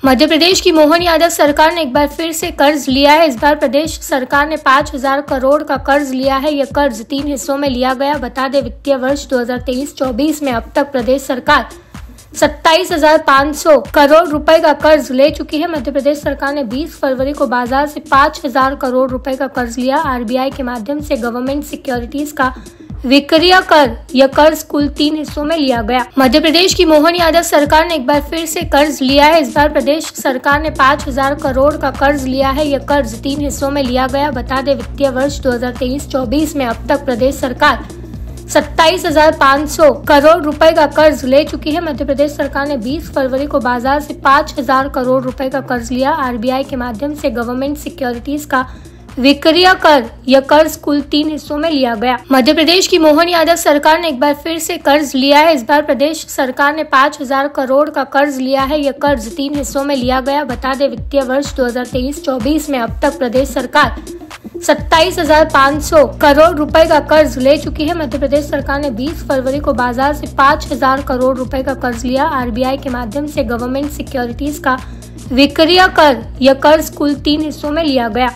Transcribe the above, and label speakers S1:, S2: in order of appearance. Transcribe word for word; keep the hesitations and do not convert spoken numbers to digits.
S1: मध्य प्रदेश की मोहन यादव सरकार ने एक बार फिर से कर्ज लिया है। इस बार प्रदेश सरकार ने पाँच हजार करोड़ का कर्ज लिया है। यह कर्ज तीन हिस्सों में लिया गया। बता दें, वित्तीय वर्ष दो हज़ार तेईस चौबीस में अब तक प्रदेश सरकार सत्ताईस हजार पाँच सौ करोड़ रुपए का कर्ज ले चुकी है। मध्य प्रदेश सरकार ने बीस फरवरी को बाजार से पाँच हजार करोड़ रुपए का कर्ज लिया। आरबीआई के माध्यम से गवर्नमेंट सिक्योरिटीज का विक्रय कर यह कर्ज कुल तीन हिस्सों में लिया गया। मध्य प्रदेश की मोहन यादव सरकार ने एक बार फिर से कर्ज लिया है। इस बार प्रदेश सरकार ने पाँच हजार करोड़ का कर्ज लिया है। यह कर्ज तीन हिस्सों में लिया गया। बता दें, वित्तीय वर्ष दो हज़ार तेईस चौबीस में अब तक प्रदेश सरकार सत्ताईस हजार पाँच सौ करोड़ रुपए का कर्ज ले चुकी है। मध्य प्रदेश सरकार ने बीस फरवरी को बाजार से पाँच हजार करोड़ रुपए का कर्ज लिया। आरबीआई के माध्यम से गवर्नमेंट सिक्योरिटीज का विक्रय कर यह कर्ज कुल तीन हिस्सों में लिया गया। मध्य प्रदेश की मोहन यादव सरकार ने एक बार फिर से कर्ज लिया है। इस बार प्रदेश सरकार ने पाँच हजार करोड़ का कर्ज लिया है। यह कर्ज तीन हिस्सों में लिया गया। बता दें, वित्तीय वर्ष दो हज़ार तेईस चौबीस में अब तक प्रदेश सरकार सत्ताईस हजार पाँच सौ करोड़ रुपए का कर्ज ले चुकी है। मध्य प्रदेश सरकार ने बीस फरवरी को बाजार से पाँच हजार करोड़ रुपए का कर्ज लिया। आरबीआई के माध्यम से गवर्नमेंट सिक्योरिटीज का विक्रय कर यह कर्ज कुल तीन हिस्सों में लिया गया।